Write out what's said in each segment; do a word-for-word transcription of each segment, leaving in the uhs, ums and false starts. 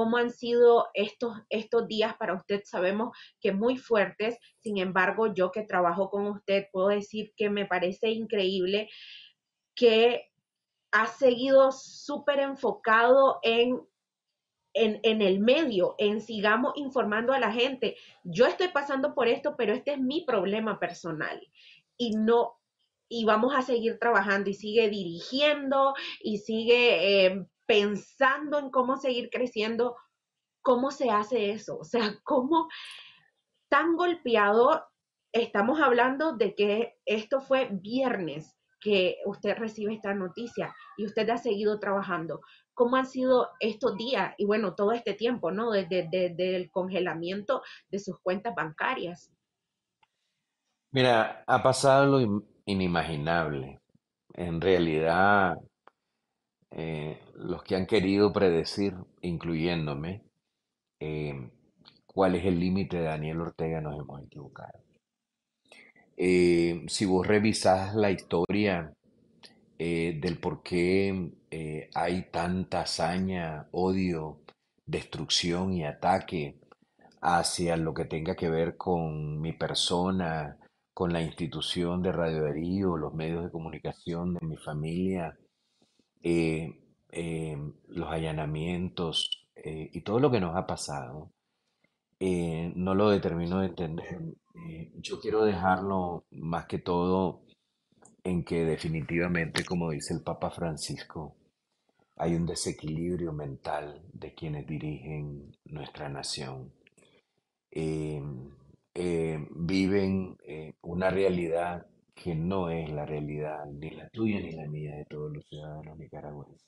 ¿Cómo han sido estos, estos días para usted? Sabemos que muy fuertes, sin embargo, yo que trabajo con usted puedo decir que me parece increíble que ha seguido súper enfocado en en, en el medio, en sigamos informando a la gente. Yo estoy pasando por esto, pero este es mi problema personal y no, y vamos a seguir trabajando y sigue dirigiendo y sigue eh, pensando en cómo seguir creciendo. ¿Cómo se hace eso? O sea, ¿cómo tan golpeado? Estamos hablando de que esto fue viernes que usted recibe esta noticia y usted ha seguido trabajando. ¿Cómo han sido estos días y bueno, todo este tiempo, ¿no? Desde, desde el congelamiento de sus cuentas bancarias. Mira, ha pasado lo in- inimaginable. En realidad, eh, los que han querido predecir, incluyéndome, eh, cuál es el límite de Daniel Ortega, nos hemos equivocado. Eh, si vos revisás la historia eh, del por qué eh, hay tanta hazaña, odio, destrucción y ataque hacia lo que tenga que ver con mi persona, con la institución de Radio Darío, los medios de comunicación de mi familia, eh, eh, los allanamientos eh, y todo lo que nos ha pasado, eh, no lo determino de entender. Eh, yo quiero dejarlo más que todo en que definitivamente, como dice el Papa Francisco, hay un desequilibrio mental de quienes dirigen nuestra nación. Eh, eh, Viven eh, una realidad que no es la realidad ni la tuya ni la mía de todos los ciudadanos nicaragüenses.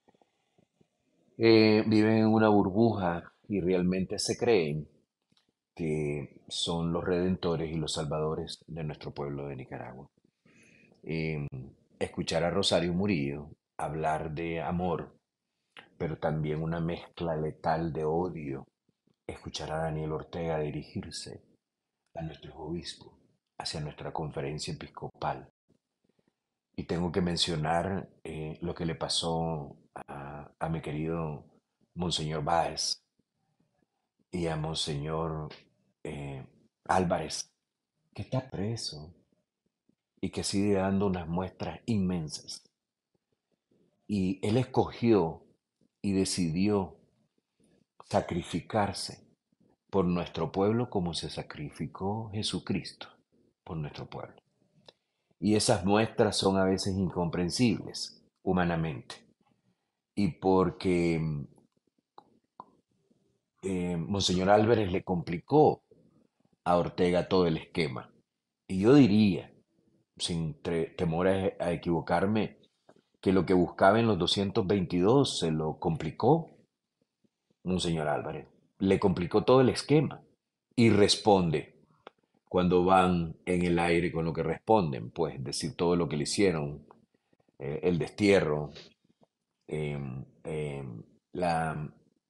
Eh, viven en una burbuja y realmente se creen que son los redentores y los salvadores de nuestro pueblo de Nicaragua. Eh, Escuchar a Rosario Murillo hablar de amor, pero también una mezcla letal de odio. Escuchar a Daniel Ortega dirigirse a nuestros obispos, hacia nuestra conferencia episcopal. Y tengo que mencionar eh, lo que le pasó a, a mi querido Monseñor Báez y a Monseñor eh, Álvarez, que está preso y que sigue dando unas muestras inmensas. Y él escogió y decidió sacrificarse por nuestro pueblo como se sacrificó Jesucristo por nuestro pueblo. Y esas muestras son a veces incomprensibles humanamente. Y porque eh, Monseñor Álvarez le complicó a Ortega todo el esquema. Y yo diría, sin tre- temor a, a equivocarme, que lo que buscaba en los doscientos veintidós se lo complicó Monseñor Álvarez. Le complicó todo el esquema. Y responde cuando van en el aire con lo que responden, pues decir todo lo que le hicieron, eh, el destierro, em, em, la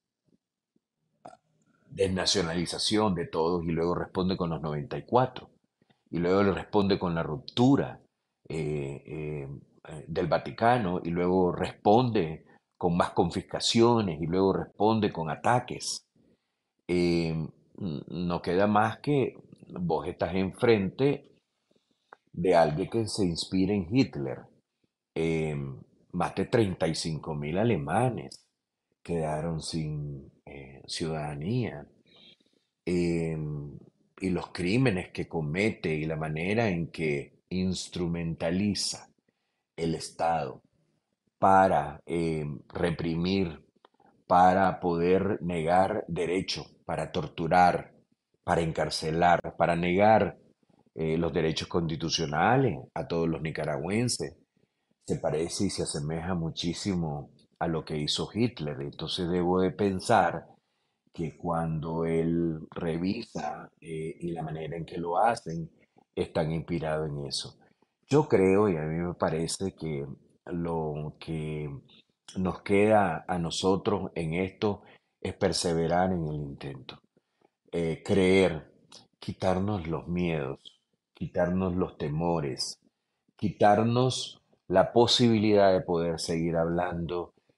desnacionalización de todos y luego responde con los noventa y cuatro y luego le responde con la ruptura eh, eh, eh, del Vaticano y luego responde con más confiscaciones y luego responde con ataques. Eh, n- no queda más que vos estás enfrente de alguien que se inspira en Hitler. Eh, Más de treinta y cinco mil alemanes quedaron sin eh, ciudadanía. Eh, y los crímenes que comete y la manera en que instrumentaliza el Estado para eh, reprimir, para poder negar derecho, para torturar, para encarcelar, para negar eh, los derechos constitucionales a todos los nicaragüenses. Se parece y se asemeja muchísimo a lo que hizo Hitler. Entonces debo de pensar que cuando él revisa eh, y la manera en que lo hacen, están inspirados en eso. Yo creo y a mí me parece que lo que nos queda a nosotros en esto es perseverar en el intento, eh, creer, quitarnos los miedos, quitarnos los temores, quitarnos la posibilidad de poder seguir hablando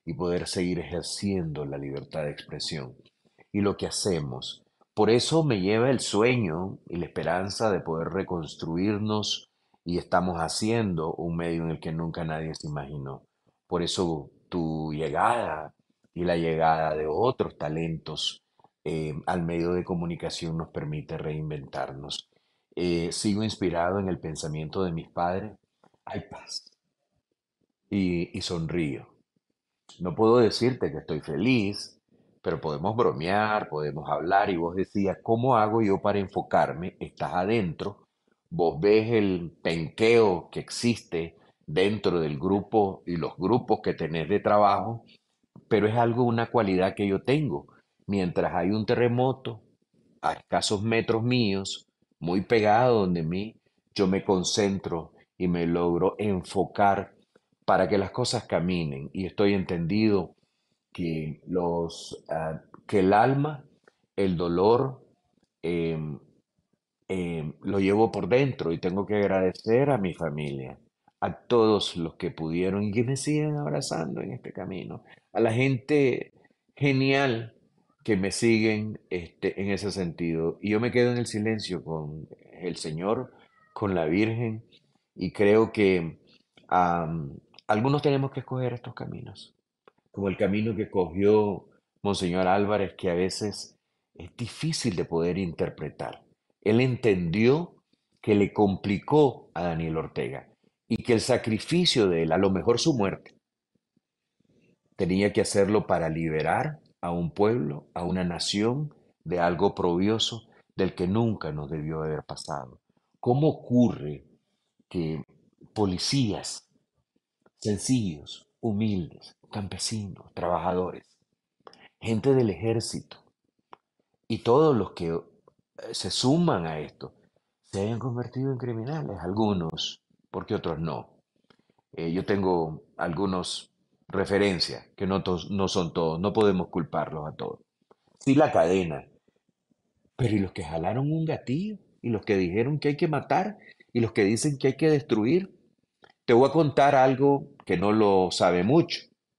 y poder seguir ejerciendo la libertad de expresión. Y lo que hacemos. Por eso me lleva el sueño y la esperanza de poder reconstruirnos y estamos haciendo un medio en el que nunca nadie se imaginó. Por eso tu llegada y la llegada de otros talentos eh, al medio de comunicación nos permite reinventarnos. Eh, sigo inspirado en el pensamiento de mis padres. Hay paz y, y sonrío. No puedo decirte que estoy feliz, pero podemos bromear, podemos hablar y vos decías, ¿cómo hago yo para enfocarme? Estás adentro, vos ves el penqueo que existe dentro del grupo y los grupos que tenés de trabajo, pero es algo, una cualidad que yo tengo. Mientras hay un terremoto a escasos metros míos, muy pegado donde mí, yo me concentro y me logro enfocar para que las cosas caminen. Y estoy entendido que, los, ah, que el alma, el dolor, em, eh, lo llevo por dentro y tengo que agradecer a mi familia, a todos los que pudieron y que me siguen abrazando en este camino, a la gente genial que me siguen este, en ese sentido. Y yo me quedo en el silencio con el Señor, con la Virgen, y creo que am, algunos tenemos que escoger estos caminos como el camino que cogió Monseñor Álvarez, que a veces es difícil de poder interpretar. Él entendió que le complicó a Daniel Ortega y que el sacrificio de él, a lo mejor su muerte, tenía que hacerlo para liberar a un pueblo, a una nación de algo probioso del que nunca nos debió haber pasado. ¿Cómo ocurre que policías sencillos, humildes, campesinos, trabajadores, gente del ejército y todos los que eh, se suman a esto se hayan convertido en criminales, algunos, porque otros no? Eh, yo tengo algunos referencias, que no, tos- no son todos, no podemos culparlos a todos. Sí la cadena, pero ¿y los que jalaron un gatillo? ¿Y los que dijeron que hay que matar? ¿Y los que dicen que hay que destruir? Te voy a contar algo que no lo sabe mucho.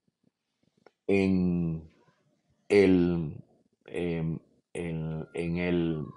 En el, em, en, en el,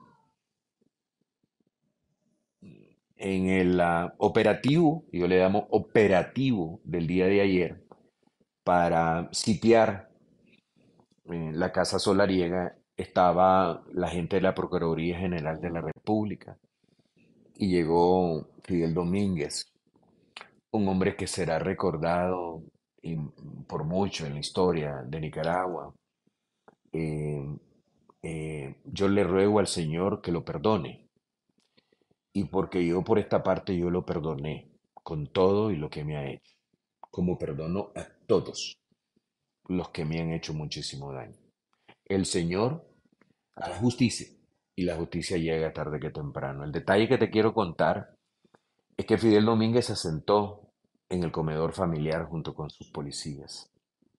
en el ah, operativo, yo le llamo operativo del día de ayer, para sitiar eh, la Casa Solariega, estaba la gente de la Procuraduría General de la República y llegó Fidel Domínguez, un hombre que será recordado y- por mucho en la historia de Nicaragua. Eh, eh, yo le ruego al Señor que lo perdone y porque yo por esta parte yo lo perdoné con todo y lo que me ha hecho, como perdono a todos los que me han hecho muchísimo daño. El Señor hará justicia y la justicia llega tarde que temprano. El detalle que te quiero contar es que Fidel Domínguez se sentó en el comedor familiar junto con sus policías.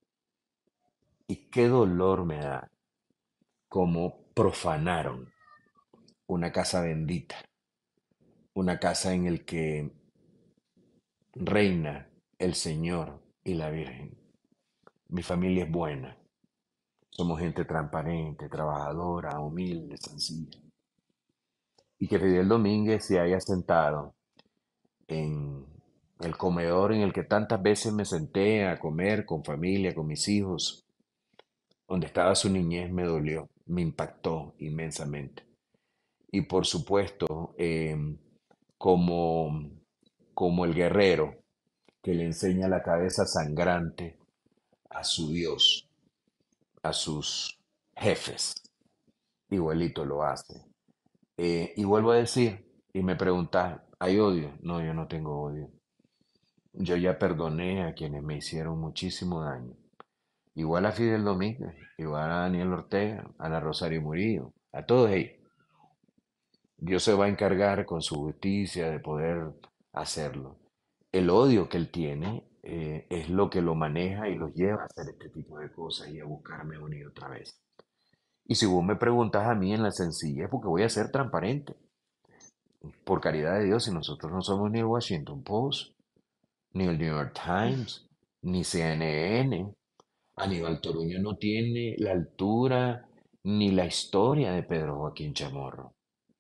Y qué dolor me da cómo profanaron una casa bendita, una casa en el que reina el Señor y la Virgen. Mi familia es buena. Somos gente transparente, trabajadora, humilde, sencilla. Y que Fidel Domínguez se haya sentado en el comedor en el que tantas veces me senté a comer con familia, con mis hijos, donde estaba su niñez, me dolió, me impactó inmensamente. Y por supuesto, eh, como, como el guerrero que le enseña la cabeza sangrante a su Dios, a sus jefes. Igualito lo hace. Eh, y vuelvo a decir, y me preguntas, ¿hay odio? No, yo no tengo odio. Yo ya perdoné a quienes me hicieron muchísimo daño. Igual a Fidel Domínguez, igual a Daniel Ortega, a Ana Rosario Murillo, a todos ellos. Dios se va a encargar con su justicia de poder hacerlo. El odio que él tiene eh, es lo que lo maneja y lo lleva a hacer este tipo de cosas y a buscarme una y otra vez. Y si vos me preguntas a mí en la sencilla, es porque voy a ser transparente. Por caridad de Dios, si nosotros no somos ni el Washington Post, ni el New York Times, ni C N N, Aníbal Toruño no tiene la altura ni la historia de Pedro Joaquín Chamorro.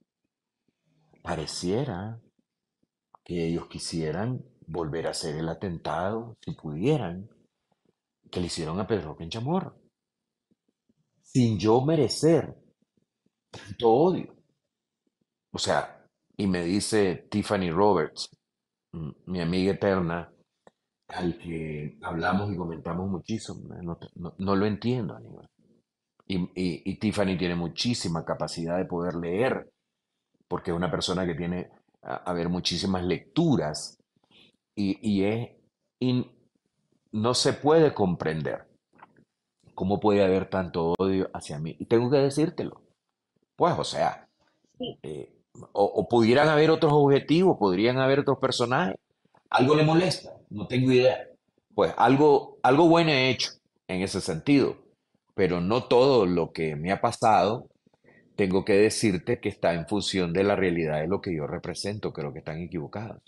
Pareciera que ellos quisieran volver a hacer el atentado, si pudieran, que le hicieron a Pedro Joaquín Chamorro, sin yo merecer tanto odio. O sea, y me dice Tiffany Roberts, mm, mi amiga eterna, al que hablamos y comentamos muchísimo, no, no- no lo entiendo, Aníbal. Y, y- y Tiffany tiene muchísima capacidad de poder leer, porque es una persona que tiene, a, a ver, muchísimas lecturas y, y es, y no se puede comprender cómo puede haber tanto odio hacia mí. Y tengo que decírtelo. Pues, o sea, Sí, eh, o, o pudieran haber otros objetivos, podrían haber otros personajes. ¿Algo le molesta? No tengo idea. Pues algo, algo bueno he hecho en ese sentido, pero no todo lo que me ha pasado tengo que decirte que está en función de la realidad de lo que yo represento. Creo que están equivocados.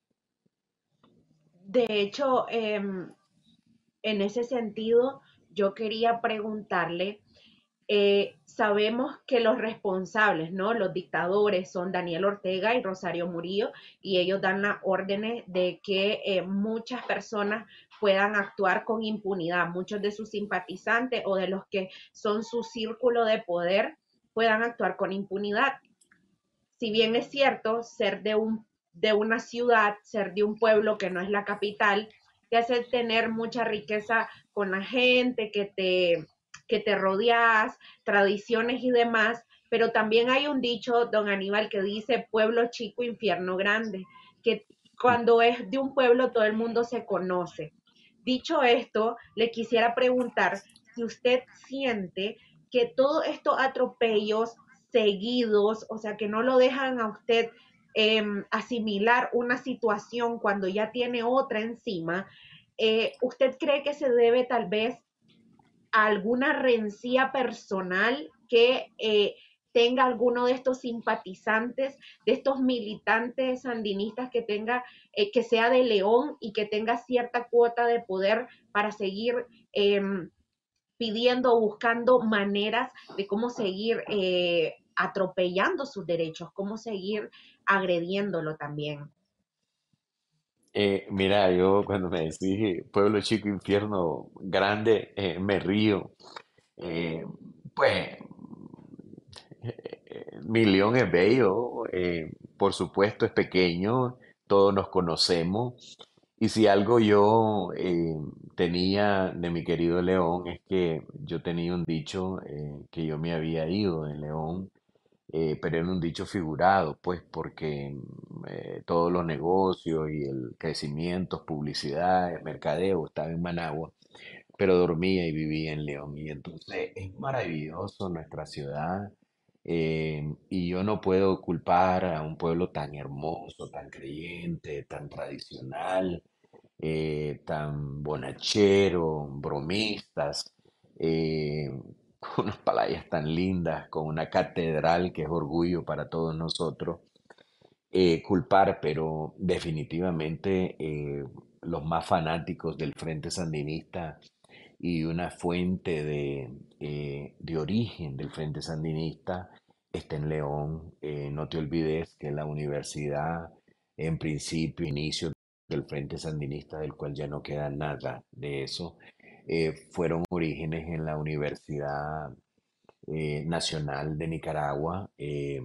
de hecho, em, en ese sentido, yo quería preguntarle, eh, sabemos que los responsables, ¿no? Los dictadores son Daniel Ortega y Rosario Murillo, y ellos dan las órdenes de que eh, muchas personas puedan actuar con impunidad, muchos de sus simpatizantes o de los que son su círculo de poder puedan actuar con impunidad. Si bien es cierto, ser de, un, de una ciudad, ser de un pueblo que no es la capital, te hace tener mucha riqueza con la gente que te, que te rodeas, tradiciones y demás, pero también hay un dicho, don Aníbal, que dice pueblo chico, infierno grande, que cuando es de un pueblo todo el mundo se conoce. Dicho esto, le quisiera preguntar si usted siente que todos estos atropellos seguidos, o sea, que no lo dejan a usted eh, asimilar una situación cuando ya tiene otra encima, eh, ¿usted cree que se debe tal vez a alguna rencilla personal que eh, tenga alguno de estos simpatizantes, de estos militantes sandinistas que tenga, eh, que sea de León y que tenga cierta cuota de poder para seguir eh, pidiendo o buscando maneras de cómo seguir eh, atropellando sus derechos, cómo seguir agrediéndolo también? Eh, mira, yo cuando me decís pueblo chico, infierno grande, eh, me río. Eh, pues mi león es bello, eh, por supuesto es pequeño, todos nos conocemos. Y si algo yo eh, tenía de mi querido León es que yo tenía un dicho eh, que yo me había ido de León, eh, pero era un dicho figurado, pues porque eh, todos los negocios y el crecimiento, publicidad, mercadeo estaba en Managua, pero dormía y vivía en León. Y entonces es maravilloso nuestra ciudad. Eh, y yo no puedo culpar a un pueblo tan hermoso, tan creyente, tan tradicional, eh, tan bonachero, bromistas, eh, con unas playas tan lindas, con una catedral que es orgullo para todos nosotros, eh, culpar, pero definitivamente eh, los más fanáticos del Frente Sandinista y una fuente de, eh, de origen del Frente Sandinista está en León. Eh, no te olvides que la universidad, en principio, inicio del Frente Sandinista, del cual ya no queda nada de eso, eh, fueron orígenes en la Universidad eh, Nacional de Nicaragua. Eh,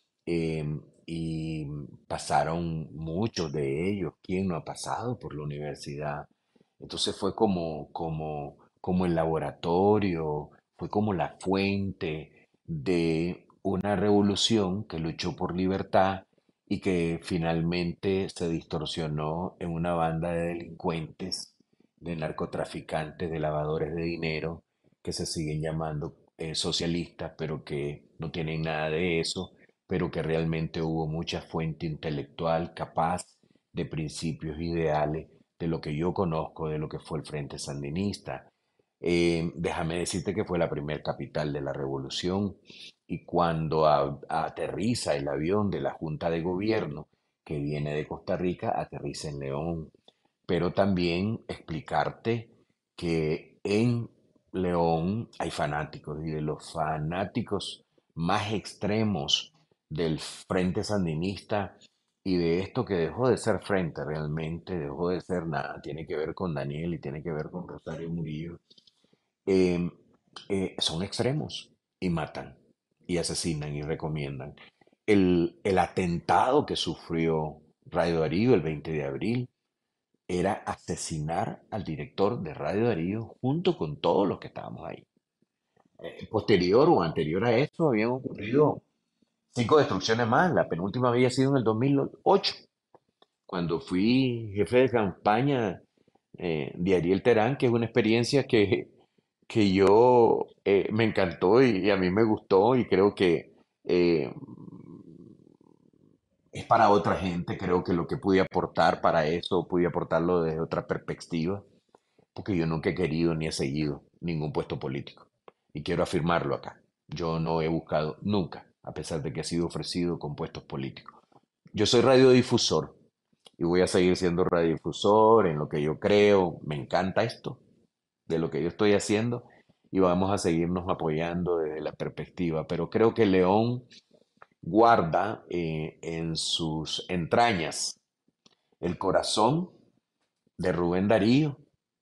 em, y pasaron muchos de ellos. ¿Quién no ha pasado por la universidad? Entonces fue como, como, como el laboratorio, fue como la fuente de una revolución que luchó por libertad y que finalmente se distorsionó en una banda de delincuentes, de narcotraficantes, de lavadores de dinero, que se siguen llamando eh, socialistas, pero que no tienen nada de eso, pero que realmente hubo mucha fuente intelectual capaz de principios ideales de lo que yo conozco de lo que fue el Frente Sandinista. Eh, déjame decirte que fue la primer capital de la revolución y cuando a- aterriza el avión de la Junta de Gobierno que viene de Costa Rica, aterriza en León. Pero también explicarte que en León hay fanáticos y de los fanáticos más extremos del Frente Sandinista y de esto que dejó de ser frente realmente, dejó de ser nada, tiene que ver con Daniel y tiene que ver con Rosario Murillo, eh, eh, son extremos y matan y asesinan y recomiendan. El, el atentado que sufrió Radio Darío el veinte de abril era asesinar al director de Radio Darío junto con todos los que estábamos ahí. Eh, posterior o anterior a esto habían ocurrido cinco destrucciones más. La penúltima había sido en el dos mil ocho, cuando fui jefe de campaña eh, de Ariel Terán, que es una experiencia que, que yo eh, me encantó y, y a mí me gustó y creo que eh, es para otra gente. Creo que lo que pude aportar para eso, pude aportarlo desde otra perspectiva, porque yo nunca he querido ni he seguido ningún puesto político. Y quiero afirmarlo acá. Yo no he buscado nunca, a pesar de que he sido ofrecido con puestos políticos. Yo soy radiodifusor y voy a seguir siendo radiodifusor en lo que yo creo. Me encanta esto, de lo que yo estoy haciendo, y vamos a seguirnos apoyando desde la perspectiva. Pero creo que León guarda eh, en sus entrañas el corazón de Rubén Darío,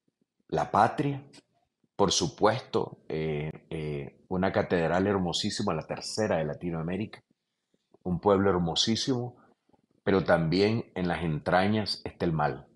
la patria, por supuesto, eh, eh, una catedral hermosísima, la tercera de Latinoamérica, un pueblo hermosísimo, pero también en las entrañas está el mal.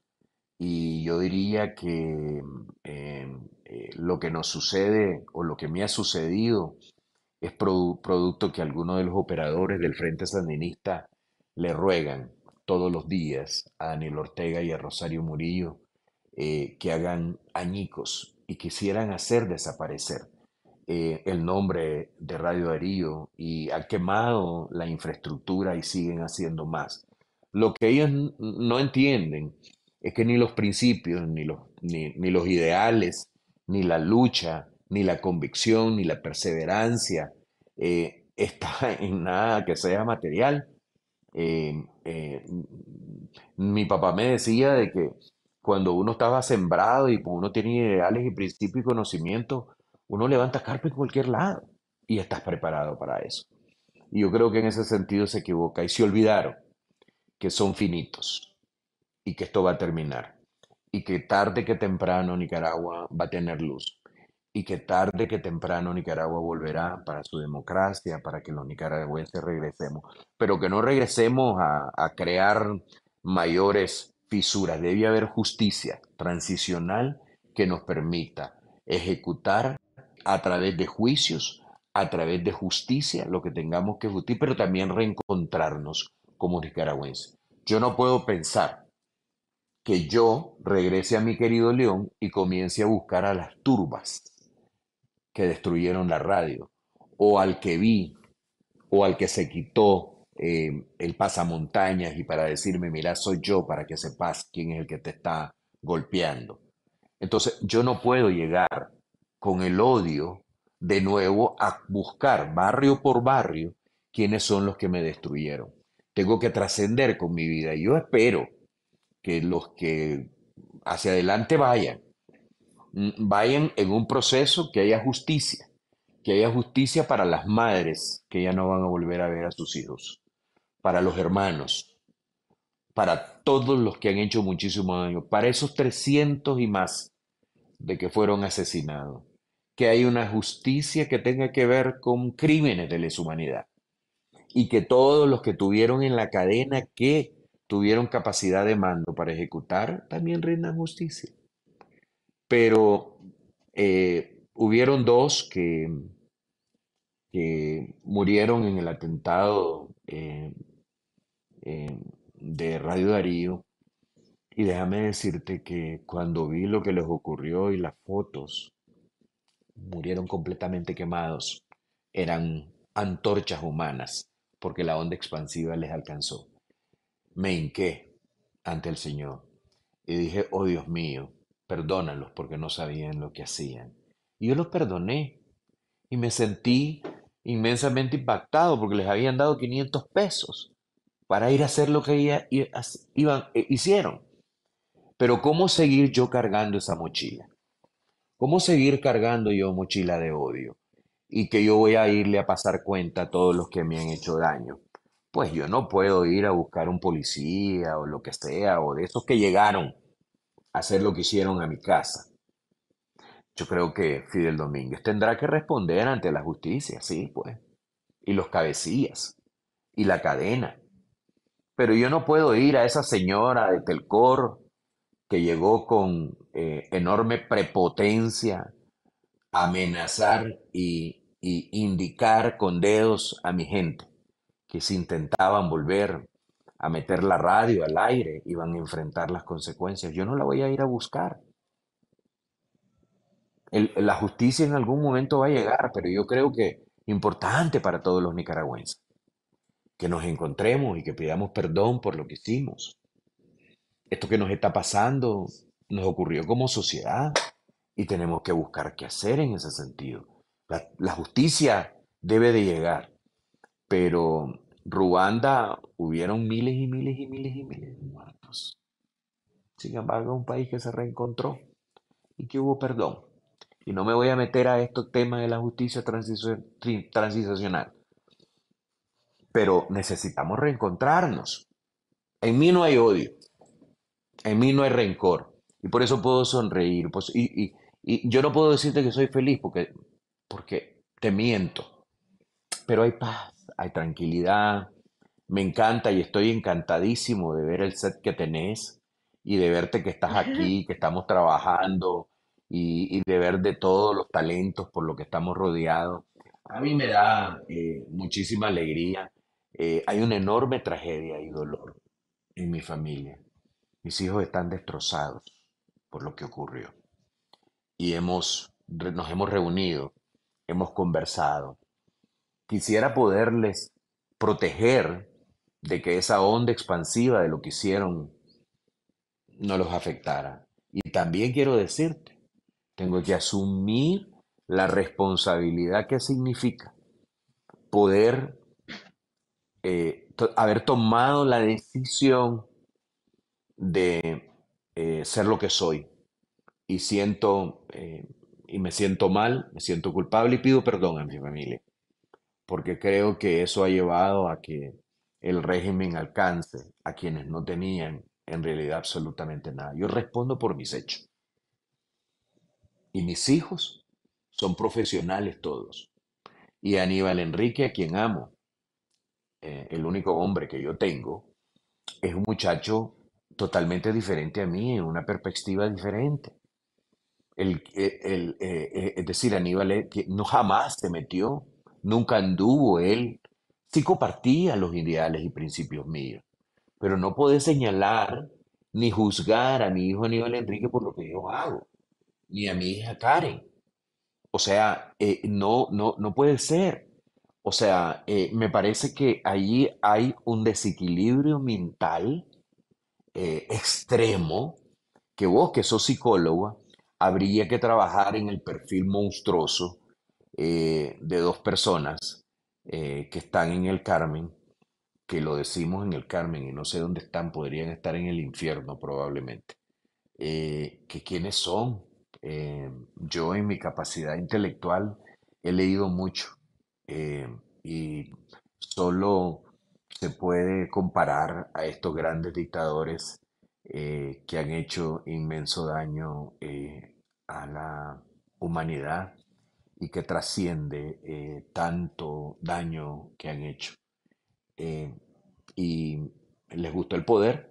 Y yo diría que eh, eh, lo que nos sucede o lo que me ha sucedido es produ- producto que algunos de los operadores del Frente Sandinista le ruegan todos los días a Daniel Ortega y a Rosario Murillo eh, que hagan añicos y quisieran hacer desaparecer eh, el nombre de Radio Darío, y ha quemado la infraestructura y siguen haciendo más. Lo que ellos n- no entienden es que ni los principios, ni los, ni, ni los ideales, ni la lucha, ni la convicción, ni la perseverancia eh, está en nada que sea material. Eh, eh, Mi papá me decía de que cuando uno estaba sembrado y pues uno tiene ideales y principios y conocimientos, uno levanta carpa en cualquier lado y estás preparado para eso. Y yo creo que en ese sentido se equivoca y se olvidaron que son finitos y que esto va a terminar y que tarde que temprano Nicaragua va a tener luz y que tarde que temprano Nicaragua volverá para su democracia, para que los nicaragüenses regresemos, pero que no regresemos a, a crear mayores fisuras. Debe haber justicia transicional que nos permita ejecutar a través de juicios, a través de justicia, lo que tengamos que justicia, pero también reencontrarnos como nicaragüenses. Yo no puedo pensar que yo regrese a mi querido León y comience a buscar a las turbas que destruyeron la radio, o al que vi, o al que se quitó eh, el pasamontañas y para decirme, mira, soy yo, para que sepas quién es el que te está golpeando. Entonces, yo no puedo llegar con el odio de nuevo a buscar barrio por barrio quiénes son los que me destruyeron. Tengo que trascender con mi vida y yo espero que los que hacia adelante vayan, mm, vayan en un proceso que haya justicia, que haya justicia para las madres que ya no van a volver a ver a sus hijos, para los hermanos, para todos los que han hecho muchísimo daño, para esos trescientos y más de que fueron asesinados, que hay una justicia que tenga que ver con crímenes de lesa humanidad y que todos los que tuvieron en la cadena que tuvieron capacidad de mando para ejecutar también rindan justicia. Pero eh, hubieron dos que, que murieron en el atentado eh, eh, de Radio Darío. Y déjame decirte que cuando vi lo que les ocurrió y las fotos, murieron completamente quemados. Eran antorchas humanas porque la onda expansiva les alcanzó. Me hinqué ante el Señor y dije, oh Dios mío, perdónalos porque no sabían lo que hacían. Y yo los perdoné y me sentí inmensamente impactado porque les habían dado quinientos pesos para ir a hacer lo que ella- i- as- iban, eh, hicieron. Pero ¿cómo seguir yo cargando esa mochila? ¿Cómo seguir cargando yo mochila de odio? Y que yo voy a irle a pasar cuenta a todos los que me han hecho daño. Pues yo no puedo ir a buscar un policía o lo que sea, o de esos que llegaron a hacer lo que hicieron a mi casa. Yo creo que Fidel Domínguez tendrá que responder ante la justicia, sí, pues. Y los cabecillas, y la cadena. Pero yo no puedo ir a esa señora de Telcor que llegó con eh, enorme prepotencia a amenazar y, y indicar con dedos a mi gente que si intentaban volver a meter la radio al aire iban a enfrentar las consecuencias. Yo no la voy a ir a buscar. El- la justicia en algún momento va a llegar, pero yo creo que importante para todos los nicaragüenses, que nos encontremos y que pidamos perdón por lo que hicimos. Esto que nos está pasando nos ocurrió como sociedad y tenemos que buscar qué hacer en ese sentido. La, la justicia debe de llegar, pero Ruanda hubieron miles y miles y miles y miles de muertos. Sin embargo, es un país que se reencontró y que hubo perdón. Y no me voy a meter a estos temas de la justicia transicio- tri- transicional, pero necesitamos reencontrarnos. En mí no hay odio, en mí no hay rencor. Y por eso puedo sonreír. Pues, y, y- y yo no puedo decirte que soy feliz porque, porque te miento. Pero hay paz, hay tranquilidad. Me encanta y estoy encantadísimo de ver el set que tenés y de verte que estás aquí, que estamos trabajando y, y de ver de todos los talentos por lo que estamos rodeados. A mí me da eh, muchísima alegría. Eh, hay una enorme tragedia y dolor en mi familia. Mis hijos están destrozados por lo que ocurrió y hemos, re- nos hemos reunido, hemos conversado. Quisiera poderles proteger de que esa onda expansiva de lo que hicieron no los afectara. Y también quiero decirte, tengo que asumir la responsabilidad que significa poder eh, to- haber tomado la decisión de eh, ser lo que soy. Y siento, eh, y me siento mal, me siento culpable y pido perdón a mi familia, porque creo que eso ha llevado a que el régimen alcance a quienes no tenían en realidad absolutamente nada. Yo respondo por mis hechos y mis hijos son profesionales todos. Y Aníbal Enrique, a quien amo, eh, el único hombre que yo tengo, es un muchacho totalmente diferente a mí, en una perspectiva diferente. El, el- el, eh, eh, es decir, Aníbal eh, que no jamás se metió, nunca anduvo él, sí compartía los ideales y principios míos, pero no puede señalar ni juzgar a mi hijo Aníbal Enrique por lo que yo hago, ni a mi hija Karen. O sea, eh, no, no, no puede ser. O sea, eh, me parece que allí hay un desequilibrio mental eh, extremo que vos, que sos psicóloga, habría que trabajar en el perfil monstruoso eh, de dos personas eh, que están en el Carmen, que lo decimos en el Carmen y no sé dónde están, podrían estar en el infierno probablemente. Eh, que quiénes son. Eh, yo en mi capacidad intelectual he leído mucho eh, y solo se puede comparar a estos grandes dictadores eh, que han hecho inmenso daño eh, a la humanidad y que trasciende eh, tanto daño que han hecho. Eh, y les gustó el poder,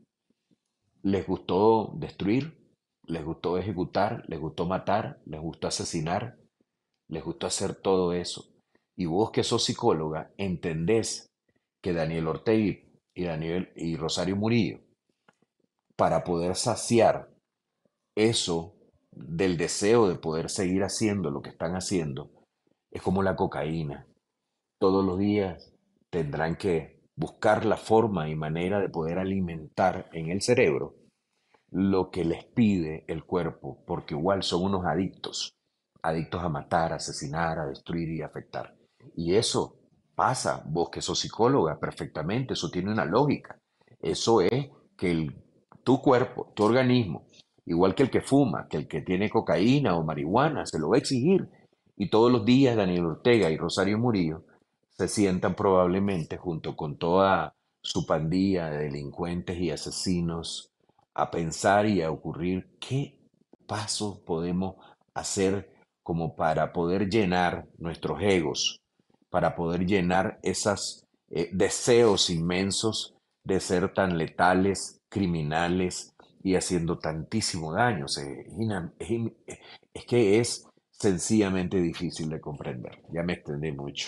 les gustó destruir, les gustó ejecutar, les gustó matar, les gustó asesinar, les gustó hacer todo eso. Y vos que sos psicóloga, entendés que Daniel Ortega y, Daniel, y Rosario Murillo, para poder saciar eso del deseo de poder seguir haciendo lo que están haciendo, es como la cocaína. Todos los días tendrán que buscar la forma y manera de poder alimentar en el cerebro lo que les pide el cuerpo, porque igual son unos adictos, adictos a matar, a asesinar, a destruir y a afectar. Y eso pasa, vos que sos psicóloga, perfectamente, eso tiene una lógica. Eso es que el- tu cuerpo, tu organismo, igual que el que fuma, que el que tiene cocaína o marihuana, se lo va a exigir. Y todos los días Daniel Ortega y Rosario Murillo se sientan probablemente junto con toda su pandilla de delincuentes y asesinos a pensar y a ocurrir qué pasos podemos hacer como para poder llenar nuestros egos, para poder llenar esos deseos inmensos de ser tan letales, criminales y haciendo tantísimo daño. O sea, es, ina- es in- es que es sencillamente difícil de comprender. Ya me extendí mucho.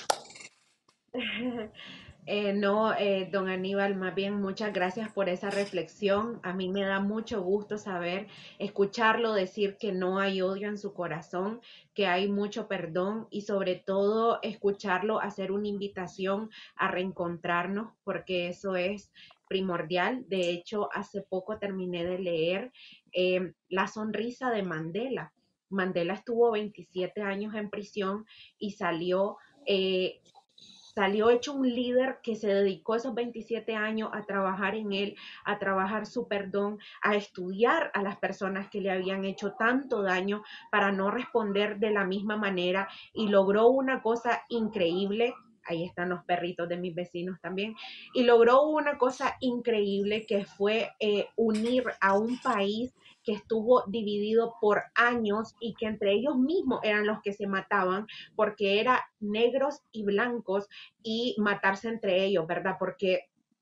Eh, no, eh, don Aníbal, más bien muchas gracias por esa reflexión. A mí me da mucho gusto saber, escucharlo decir que no hay odio en su corazón, que hay mucho perdón y sobre todo escucharlo hacer una invitación a reencontrarnos, porque eso es primordial. De hecho, hace poco terminé de leer eh, La sonrisa de Mandela. Mandela estuvo veintisiete años en prisión y salió eh, salió hecho un líder que se dedicó esos veintisiete años a trabajar en él, a trabajar su perdón, a estudiar a las personas que le habían hecho tanto daño para no responder de la misma manera y logró una cosa increíble. Ahí están los perritos de mis vecinos también. Y logró una cosa increíble que fue eh, unir a un país que estuvo dividido por años y que entre ellos mismos eran los que se mataban porque eran negros y blancos y matarse entre ellos, ¿verdad? Porque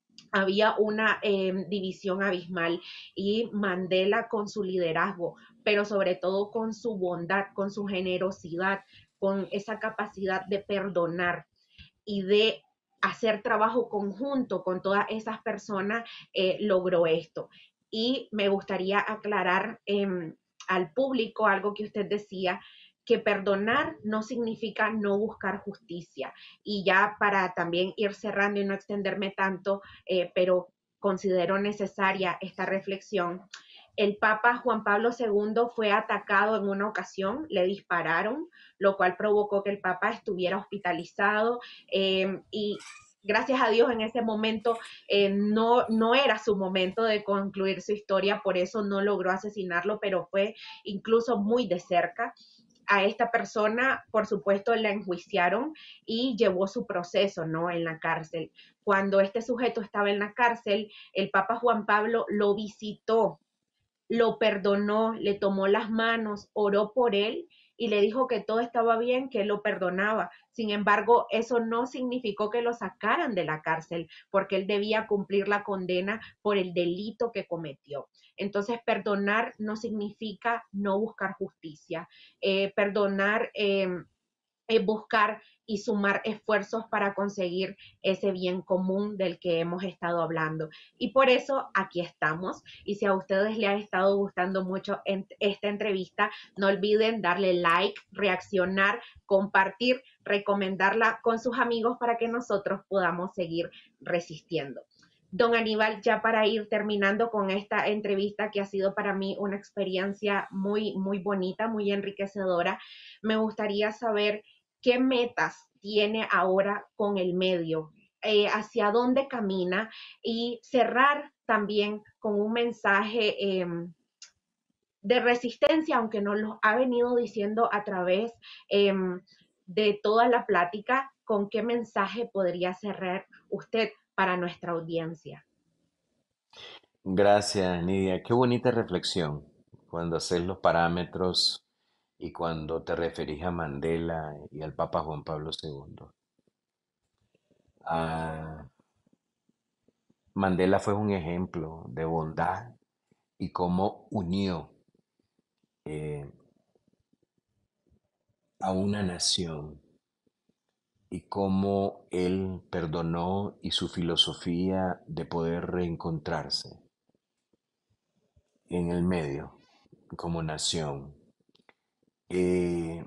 había una eh, división abismal y Mandela con su liderazgo, pero sobre todo con su bondad, con su generosidad, con esa capacidad de perdonar y de hacer trabajo conjunto con todas esas personas, eh, logró esto. Y me gustaría aclarar eh, al público algo que usted decía, que perdonar no significa no buscar justicia. Y ya para también ir cerrando y no extenderme tanto, eh, pero considero necesaria esta reflexión. El Papa Juan Pablo segundo fue atacado en una ocasión, le dispararon, lo cual provocó que el Papa estuviera hospitalizado eh, y gracias a Dios en ese momento eh, no, no era su momento de concluir su historia, por eso no logró asesinarlo, pero fue incluso muy de cerca. A esta persona, por supuesto, la enjuiciaron y llevó su proceso, ¿no? En la cárcel. Cuando este sujeto estaba en la cárcel, el Papa Juan Pablo lo visitó, lo perdonó, le tomó las manos, oró por él y le dijo que todo estaba bien, que él lo perdonaba. Sin embargo, eso no significó que lo sacaran de la cárcel, porque él debía cumplir la condena por el delito que cometió. Entonces, perdonar no significa no buscar justicia. Eh, perdonar eh, es buscar y sumar esfuerzos para conseguir ese bien común del que hemos estado hablando. Y por eso aquí estamos. Y si a ustedes les ha estado gustando mucho en esta entrevista, no olviden darle like, reaccionar, compartir, recomendarla con sus amigos para que nosotros podamos seguir resistiendo. Don Aníbal, ya para ir terminando con esta entrevista que ha sido para mí una experiencia muy, muy bonita, muy enriquecedora, me gustaría saber qué metas tiene ahora con el medio, eh, hacia dónde camina y cerrar también con un mensaje eh, de resistencia, aunque nos lo ha venido diciendo a través eh, de toda la plática, con qué mensaje podría cerrar usted para nuestra audiencia. Gracias, Nidia. Qué bonita reflexión cuando haces los parámetros y cuando te referís a Mandela y al Papa Juan Pablo segundo. Ah, Mandela fue un ejemplo de bondad y cómo unió eh, a una nación y cómo él perdonó y su filosofía de poder reencontrarse en el medio como nación. Eh,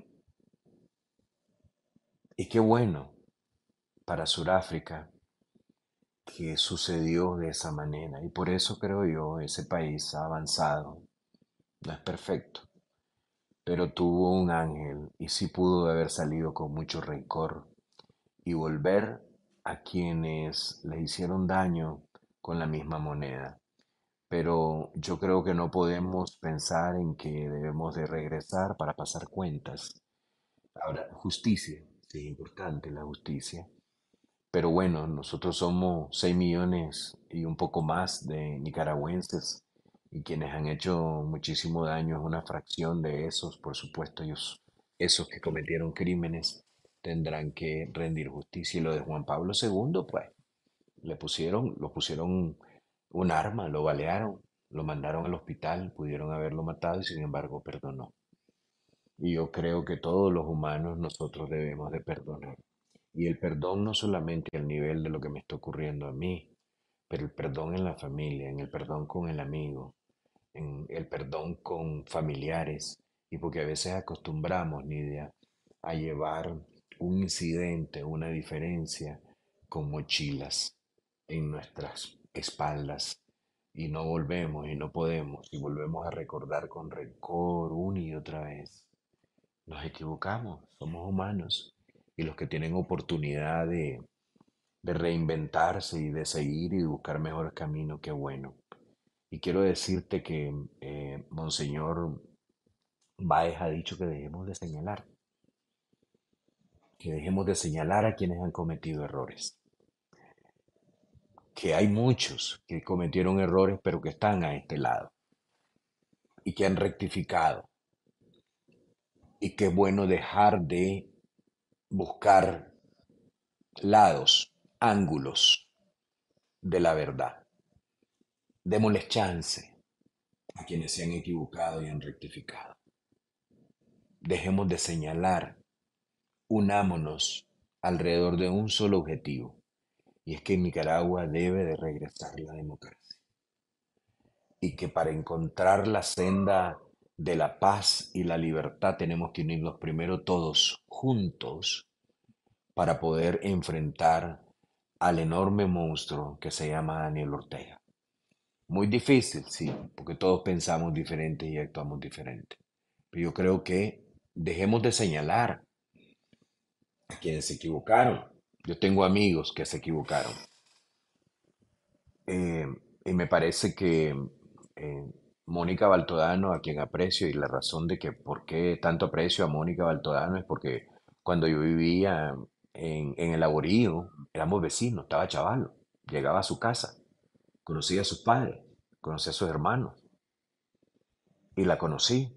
y qué bueno para Sudáfrica que sucedió de esa manera. Y por eso creo yo, ese país ha avanzado. No es perfecto, pero tuvo un ángel y sí pudo haber salido con mucho rencor y volver a quienes le hicieron daño con la misma moneda. pero yo creo que no podemos pensar en que debemos de regresar para pasar cuentas. Ahora, justicia, sí es importante la justicia, pero bueno, nosotros somos seis millones y un poco más de nicaragüenses y quienes han hecho muchísimo daño es una fracción de esos, por supuesto, ellos, esos que cometieron crímenes tendrán que rendir justicia. Y lo de Juan Pablo segundo, pues, le pusieron, lo pusieron un arma, lo balearon, lo mandaron al hospital, pudieron haberlo matado y sin embargo perdonó. Y yo creo que todos los humanos nosotros debemos de perdonar. Y el perdón no solamente al nivel de lo que me está ocurriendo a mí, pero el perdón en la familia, en el perdón con el amigo, en el perdón con familiares. Y porque a veces acostumbramos, Nidia, a llevar un incidente, una diferencia con mochilas en nuestras espaldas y no volvemos y no podemos y volvemos a recordar con rencor una y otra vez. Nos equivocamos, somos humanos y los que tienen oportunidad de, de reinventarse y de seguir y de buscar mejores caminos, qué bueno. Y quiero decirte que eh, Monseñor Báez ha dicho que dejemos de señalar, que dejemos de señalar a quienes han cometido errores, que hay muchos que cometieron errores pero que están a este lado y que han rectificado y que es bueno dejar de buscar lados, ángulos de la verdad. Démosles chance a quienes se han equivocado y han rectificado. Dejemos de señalar, unámonos alrededor de un solo objetivo, y es que en Nicaragua debe de regresar la democracia, y que para encontrar la senda de la paz y la libertad tenemos que unirnos primero todos juntos para poder enfrentar al enorme monstruo que se llama Daniel Ortega. Muy difícil, sí, porque todos pensamos diferente y actuamos diferente. Pero yo creo que dejemos de señalar a quienes se equivocaron. Yo tengo amigos que se equivocaron. Eh, y me parece que eh, Mónica Baltodano, a quien aprecio, y la razón de que por qué tanto aprecio a Mónica Baltodano es porque cuando yo vivía en, en el Laborío, éramos vecinos, estaba chavalo, llegaba a su casa, conocía a sus padres, conocía a sus hermanos, y la conocí.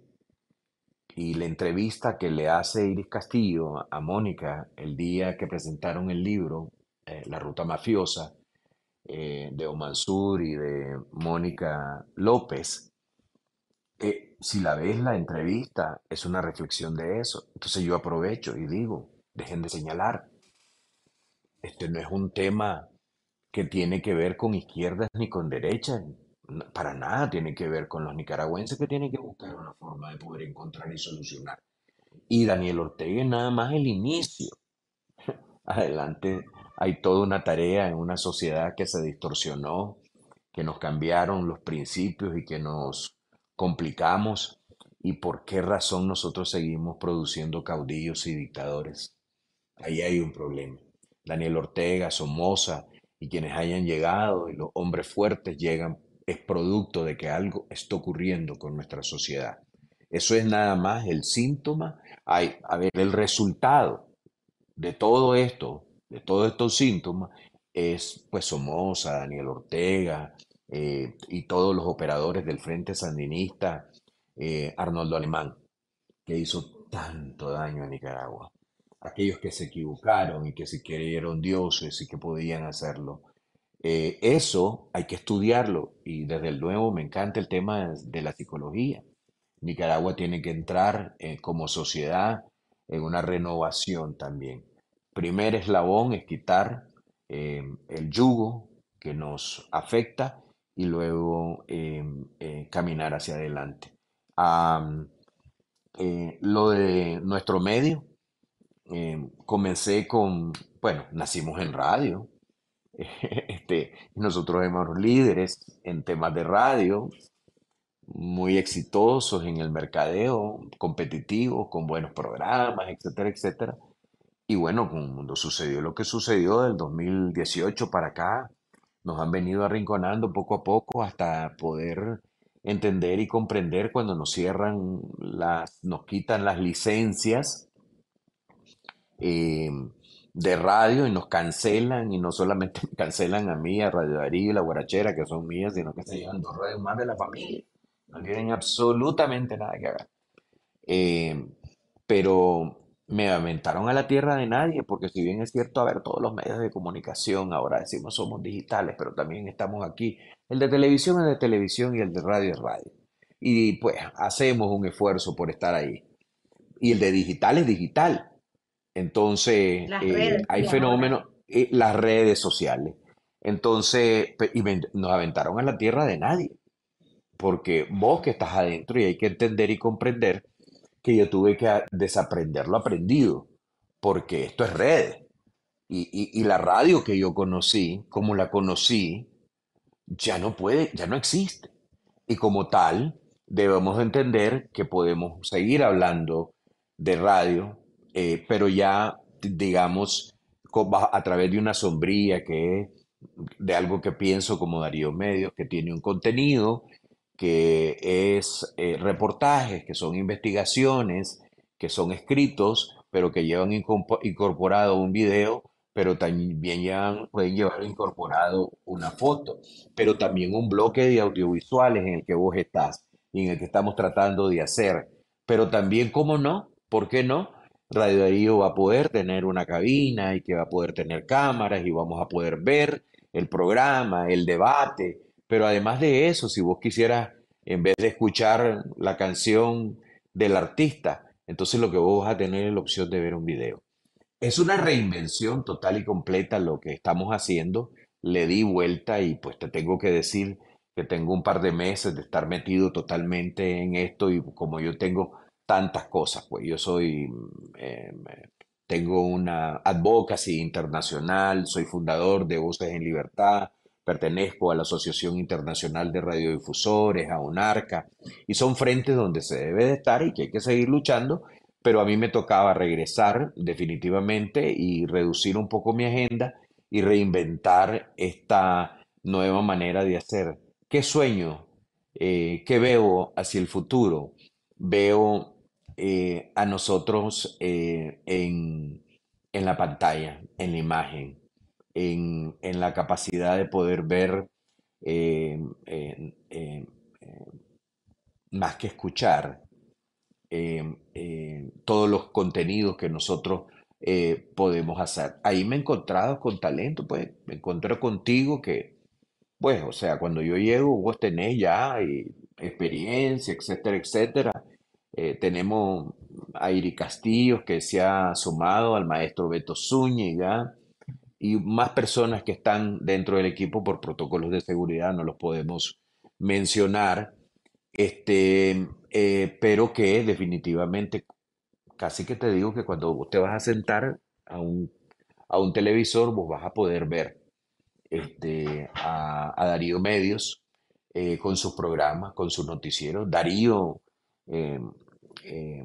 Y la entrevista que le hace Iris Castillo a Mónica el día que presentaron el libro, eh, La Ruta Mafiosa, eh, de Omansur y de Mónica López, eh, si la ves la entrevista, es una reflexión de eso. Entonces yo aprovecho y digo, dejen de señalar. Este no es un tema que tiene que ver con izquierdas ni con derechas. No, para nada tiene que ver con los nicaragüenses que tienen que buscar una forma de poder encontrar y solucionar. Y Daniel Ortega es nada más el inicio. Adelante hay toda una tarea en una sociedad que se distorsionó, que nos cambiaron los principios y que nos complicamos. ¿Y por qué razón nosotros seguimos produciendo caudillos y dictadores? Ahí hay un problema. Daniel Ortega, Somoza y quienes hayan llegado y los hombres fuertes llegan es producto de que algo está ocurriendo con nuestra sociedad. Eso es nada más el síntoma. Hay, a ver, el resultado de todo esto, de todos estos síntomas, es pues Somoza, Daniel Ortega eh, y todos los operadores del Frente Sandinista, eh, Arnoldo Alemán, que hizo tanto daño a Nicaragua. Aquellos que se equivocaron y que se creyeron dioses y que podían hacerlo. Eh, eso hay que estudiarlo y desde el nuevo me encanta el tema de la psicología. Nicaragua tiene que entrar eh, como sociedad en una renovación también. Primer eslabón es quitar eh, el yugo que nos afecta y luego eh, eh, caminar hacia adelante. Am, eh, lo de nuestro medio, eh, comencé con, bueno, nacimos en radio, este, nosotros somos líderes en temas de radio, muy exitosos en el mercadeo, competitivos, con buenos programas, etcétera, etcétera. Y bueno, cuando sucedió lo que sucedió del dos mil dieciocho para acá, nos han venido arrinconando poco a poco hasta poder entender y comprender cuando nos cierran las, nos quitan las licencias eh, de radio y nos cancelan, y no solamente me cancelan a mí, a Radio Darío y La Guarachera, que son mías, sino que se llevan dos radios más de la familia. No tienen absolutamente nada que ver. Eh, pero me aventaron a la tierra de nadie, porque si bien es cierto, a ver, todos los medios de comunicación ahora decimos somos digitales, pero también estamos aquí. El de televisión es de televisión y el de radio es radio. Y pues hacemos un esfuerzo por estar ahí. Y el de digital es digital. Entonces, Las eh, redes hay y ahora. fenómenos, eh, las redes sociales. Entonces, pe- y me- nos aventaron a la tierra de nadie, porque vos que estás adentro y hay que entender y comprender que yo tuve que a- desaprender lo aprendido, porque esto es red. Y, y- y la radio que yo conocí, como la conocí, ya no puede, ya no existe. Y como tal, debemos entender que podemos seguir hablando de radio, eh, pero ya, digamos, co- ba- a través de una sombría que es de algo que pienso como Darío Medios, que tiene un contenido que es eh, reportajes, que son investigaciones, que son escritos, pero que llevan incompo- incorporado un video, pero también llevan- pueden llevar incorporado una foto, pero también un bloque de audiovisuales en el que vos estás y en el que estamos tratando de hacer. Pero también, ¿cómo no? ¿Por qué no? Radio Darío va a poder tener una cabina y que va a poder tener cámaras y vamos a poder ver el programa, el debate, pero además de eso, si vos quisieras, en vez de escuchar la canción del artista, entonces lo que vos vas a tener es la opción de ver un video. Es una reinvención total y completa lo que estamos haciendo. Le di vuelta y pues te tengo que decir que tengo un par de meses de estar metido totalmente en esto y como yo tengo tantas cosas, pues yo soy, eh, tengo una advocacy internacional, soy fundador de Voces en Libertad, pertenezco a la Asociación Internacional de Radiodifusores, a UNARCA, y son frentes donde se debe de estar y que hay que seguir luchando, pero a mí me tocaba regresar definitivamente y reducir un poco mi agenda y reinventar esta nueva manera de hacer. ¿Qué sueño? Eh, ¿qué veo hacia el futuro? Veo eh, a nosotros eh, en, en la pantalla, en la imagen, en, en la capacidad de poder ver eh, eh, eh, eh, más que escuchar eh, eh, todos los contenidos que nosotros eh, podemos hacer. Ahí me he encontrado con talento, pues me encontré contigo que, pues, o sea, cuando yo llego, vos tenés ya eh, experiencia, etcétera, etcétera. Eh, tenemos a Iri Castillos que se ha sumado al maestro Beto Zúñiga y más personas que están dentro del equipo por protocolos de seguridad, no los podemos mencionar, este, eh, pero que definitivamente, casi que te digo que cuando vos te vas a sentar a un, a un televisor, vos vas a poder ver este, a, a Darío Medios eh, con sus programas, con sus noticieros. Darío, eh, eh,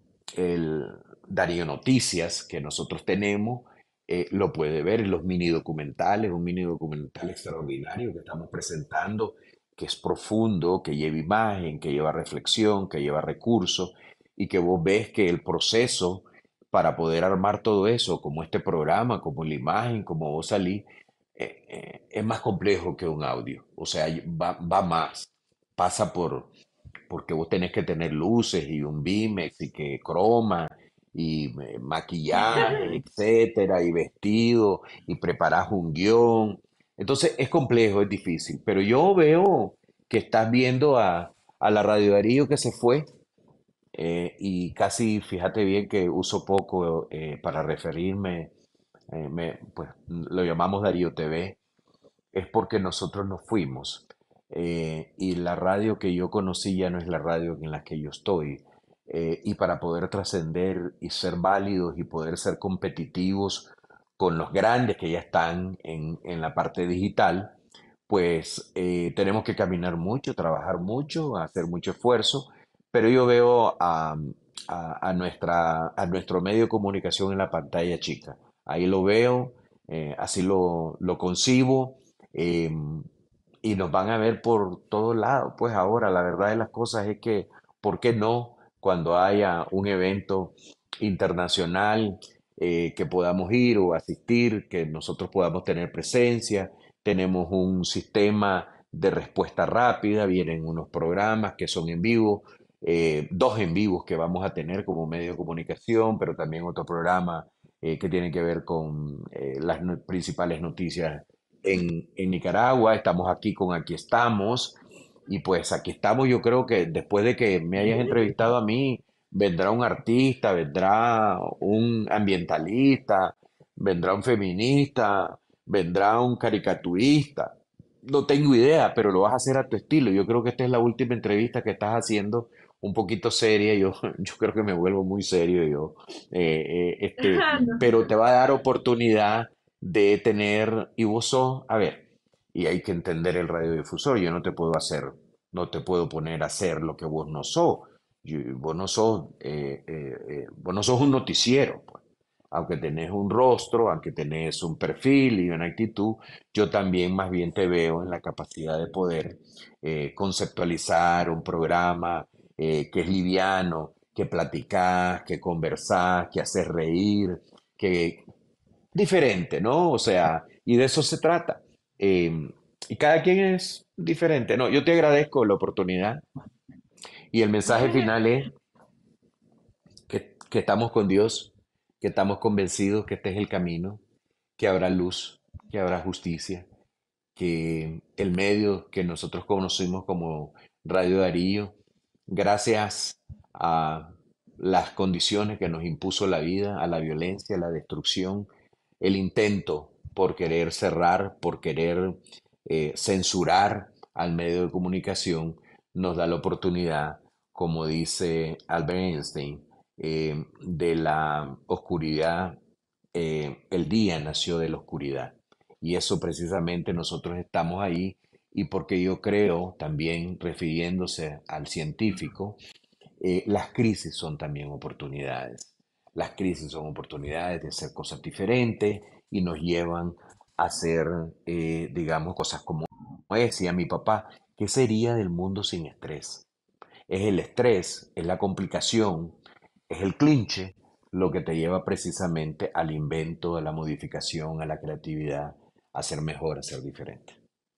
el Darío Noticias que nosotros tenemos, eh, lo puede ver en los mini documentales, un mini documental extraordinario que estamos presentando, que es profundo, que lleva imagen, que lleva reflexión, que lleva recursos, y que vos ves que el proceso para poder armar todo eso, como este programa, como la imagen, como vos salís, eh, eh, es más complejo que un audio. O sea, va, va más, pasa por, porque vos tenés que tener luces y un Bimex y que croma y eh, maquillaje, etcétera, y vestido y preparás un guión. Entonces es complejo, es difícil, pero yo veo que estás viendo a, a la Radio Darío que se fue eh, y casi, fíjate bien que uso poco eh, para referirme, eh, me- pues lo llamamos Darío T V, es porque nosotros nos fuimos. Eh, y la radio que yo conocí ya no es la radio en la que yo estoy. Eh, y para poder trascender y ser válidos y poder ser competitivos con los grandes que ya están en, en la parte digital, pues eh, tenemos que caminar mucho, trabajar mucho, hacer mucho esfuerzo, pero yo veo a, a- a nuestra, a nuestro medio de comunicación en la pantalla chica. Ahí lo veo, eh, así lo, lo concibo eh, y nos van a ver por todos lados. Pues ahora la verdad de las cosas es que, ¿por qué no? Cuando haya un evento internacional eh, que podamos ir o asistir, que nosotros podamos tener presencia, tenemos un sistema de respuesta rápida, vienen unos programas que son en vivo, eh, dos en vivos que vamos a tener como medio de comunicación, pero también otro programa eh, que tiene que ver con eh, las no- principales noticias en, en Nicaragua. Estamos aquí con Aquí estamos. Y pues aquí estamos, yo creo que después de que me hayas entrevistado a mí, vendrá un artista, vendrá un ambientalista, vendrá un feminista, vendrá un caricaturista. No tengo idea, pero lo vas a hacer a tu estilo. Yo creo que esta es la última entrevista que estás haciendo, un poquito seria. Yo, yo creo que me vuelvo muy serio yo. Eh, eh, este, pero te va a dar oportunidad de tener, y vos sos, a ver, y hay que entender el radiodifusor. Yo no te puedo hacer, no te puedo poner a hacer lo que vos no sos. Yo- vos no sos, eh, eh, eh, vos no sos un noticiero, pues. Aunque tenés un rostro, aunque tenés un perfil y una actitud, yo también más bien te veo en la capacidad de poder eh, conceptualizar un programa eh, que es liviano, que platicás, que conversás, que haces reír, que diferente, ¿no? O sea, y de eso se trata. Eh, y cada quien es diferente, ¿no? Yo te agradezco la oportunidad y el mensaje final es que, que estamos con Dios, que estamos convencidos que este es el camino, que habrá luz, que habrá justicia, que el medio que nosotros conocimos como Radio Darío, gracias a las condiciones que nos impuso la vida, a la violencia, a la destrucción, el intento por querer cerrar, por querer eh, censurar al medio de comunicación, nos da la oportunidad, como dice Albert Einstein, eh, de la oscuridad, eh, el día nació de la oscuridad. Y eso precisamente nosotros estamos ahí y porque yo creo, también refiriéndose al científico, eh, las crisis son también oportunidades. Las crisis son oportunidades de hacer cosas diferentes y nos llevan a hacer, eh, digamos, cosas como decía mi papá, ¿qué sería del mundo sin estrés? Es el estrés, es la complicación, es el clinche lo que te lleva precisamente al invento, a la modificación, a la creatividad, a ser mejor, a ser diferente.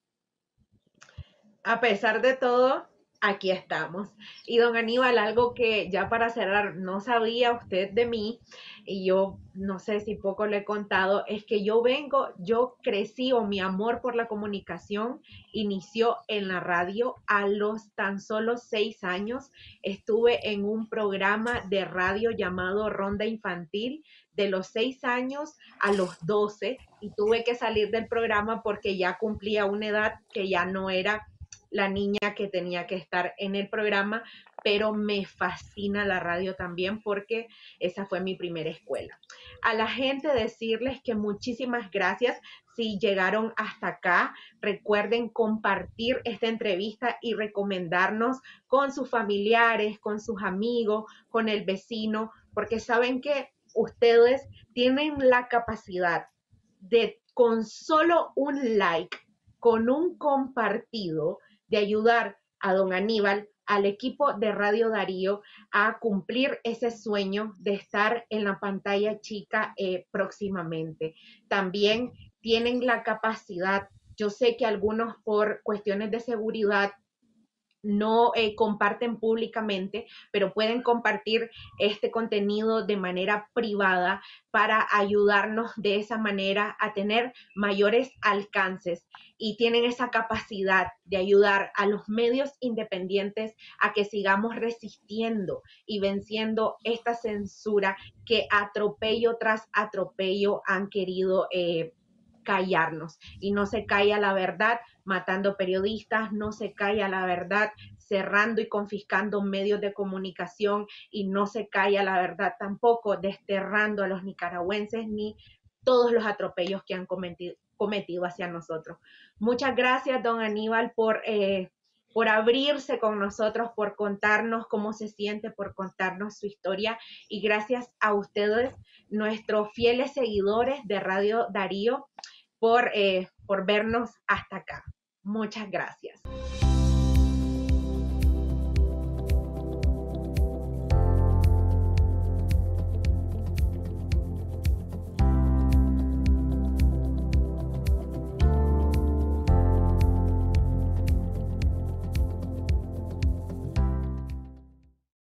A pesar de todo, aquí estamos. Y don Aníbal, algo que ya para cerrar, no sabía usted de mí, y yo no sé si poco le he contado, es que yo vengo, yo crecí o mi amor por la comunicación inició en la radio a los tan solo seis años. Estuve en un programa de radio llamado Ronda Infantil de los seis años a los doce y tuve que salir del programa porque ya cumplía una edad que ya no era la niña que tenía que estar en el programa, pero me fascina la radio también porque esa fue mi primera escuela. A la gente decirles que muchísimas gracias si llegaron hasta acá. Recuerden compartir esta entrevista y recomendarnos con sus familiares, con sus amigos, con el vecino, porque saben que ustedes tienen la capacidad de con solo un like, con un compartido, de ayudar a don Aníbal, al equipo de Radio Darío, a cumplir ese sueño de estar en la pantalla chica eh, próximamente. También tienen la capacidad, yo sé que algunos por cuestiones de seguridad no eh, comparten públicamente, pero pueden compartir este contenido de manera privada para ayudarnos de esa manera a tener mayores alcances y tienen esa capacidad de ayudar a los medios independientes a que sigamos resistiendo y venciendo esta censura que atropello tras atropello han querido eh, callarnos y no se calla la verdad matando periodistas, no se calla la verdad cerrando y confiscando medios de comunicación y no se calla la verdad tampoco desterrando a los nicaragüenses ni todos los atropellos que han cometido, cometido hacia nosotros. Muchas gracias, don Aníbal, por, eh, por abrirse con nosotros, por contarnos cómo se siente, por contarnos su historia y gracias a ustedes, nuestros fieles seguidores de Radio Darío, por eh, por vernos hasta acá. Muchas gracias.